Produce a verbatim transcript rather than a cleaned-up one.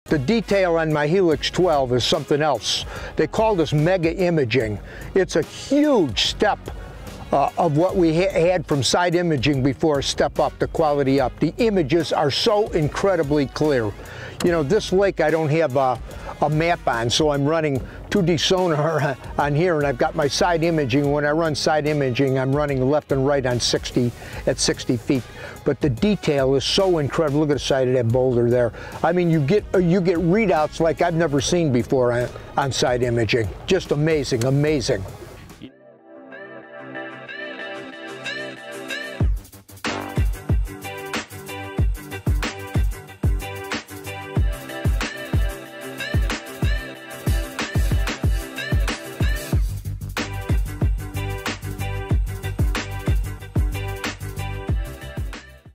The detail on my Helix twelve is something else. They call this mega imaging. It's a huge step uh, of what we ha had from side imaging before, a step up, the quality up. The images are so incredibly clear. You know, this lake I don't have a, a map on, so I'm running two D sonar on here, and I've got my side imaging. When I run side imaging, I'm running left and right on sixty, at sixty feet. But the detail is so incredible. Look at the side of that boulder there. I mean, you get you get readouts like I've never seen before on, on side imaging. Just amazing, amazing.